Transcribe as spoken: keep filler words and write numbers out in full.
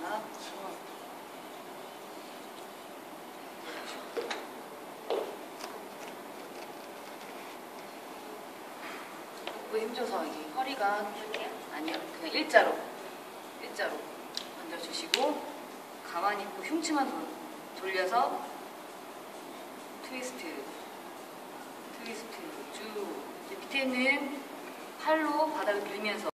하나, 복부에 힘줘서 이게 허리가 아니요, 그냥 일자로 일자로 얹어주시고 가만히 있고 흉추만 돌, 돌려서 트위스트 트위스트 쭉 밑에 있는 팔로 바닥을 밀면서